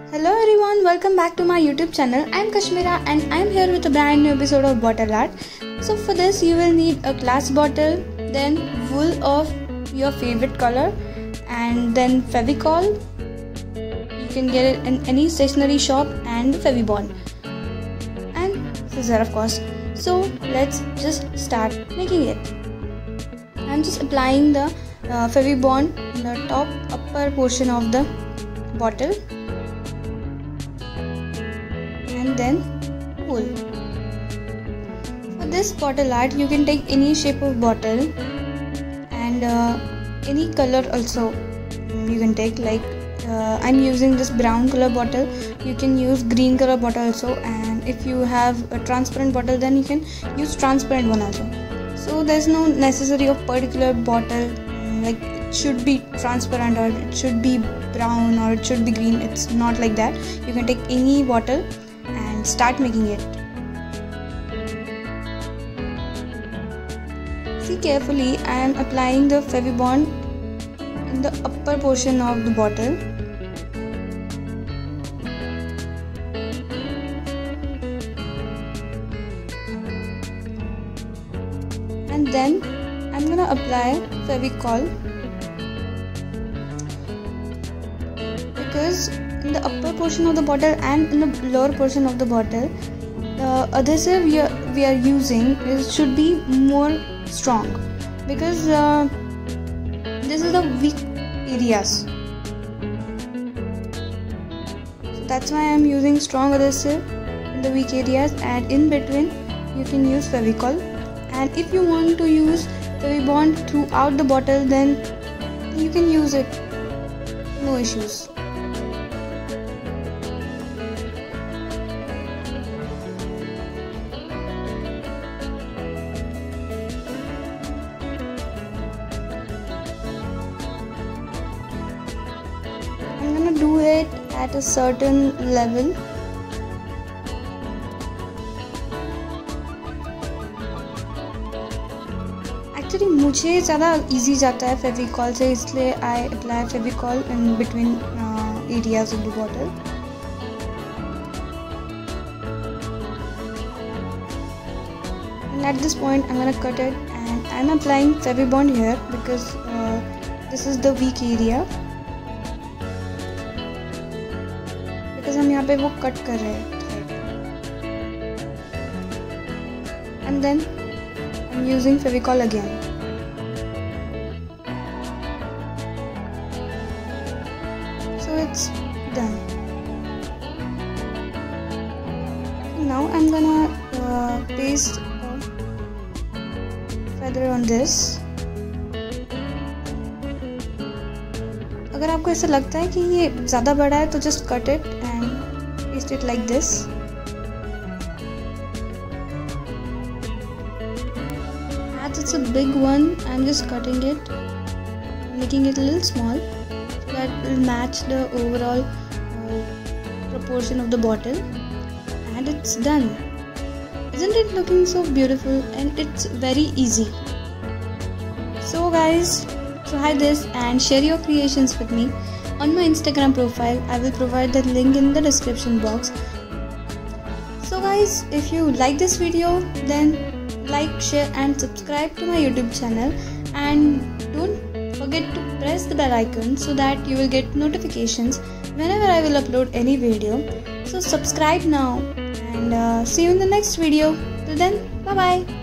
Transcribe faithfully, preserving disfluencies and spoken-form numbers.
Hello everyone, welcome back to my YouTube channel. I am Kashmira and I am here with a brand new episode of bottle art. So for this you will need a glass bottle, then wool of your favorite color, and then Fevicol. You can get it in any stationery shop, and Fevibond and scissor of course. So let's just start making it. I am just applying the uh, Fevibond in the top upper portion of the bottle, and then wool. For this bottle art you can take any shape of bottle and uh, any color also you can take, like uh, I'm using this brown color bottle. You can use green color bottle also, and if you have a transparent bottle then you can use transparent one also. So there's no necessity of particular bottle, like it should be transparent or it should be brown or it should be green. It's not like that. You can take any bottle and start making it. See carefully, I am applying the Fevibond in the upper portion of the bottle. And then I'm gonna apply Fevicol, because in the upper portion of the bottle and in the lower portion of the bottle, the adhesive we are, we are using is should be more strong, because uh, this is the weak areas. So that's why I am using strong adhesive in the weak areas, and in between you can use Fevicol. And if you want to use Fevibond throughout the bottle, then you can use it, no issues. I'm gonna do it at a certain level. Actually मुझे ज़्यादा easy जाता है फेविकॉल से, इसलिए I apply Fevicol in between areas of the bottle. And at this point I'm gonna cut it, and I'm applying Fevibond here because uh, this is the weak area, because हम यहाँ पे वो कट कर रहे हैं. And then I'm using Fevicol again. So it's done. Now I'm gonna uh, paste a feather on this. अगर आपको ऐसा लगता है कि ये ज़्यादा बड़ा है तो just cut it and paste it like this. As it's a big one, I'm just cutting it, making it a little small so that it will match the overall uh, proportion of the bottle. And it's done. Isn't it looking so beautiful? And it's very easy. So guys, try this and share your creations with me on my Instagram profile. I will provide the link in the description box. So guys, if you like this video, then like, share and subscribe to my YouTube channel, and don't forget to press the bell icon so that you will get notifications whenever I will upload any video. So subscribe now, and uh, see you in the next video. Till then, bye bye.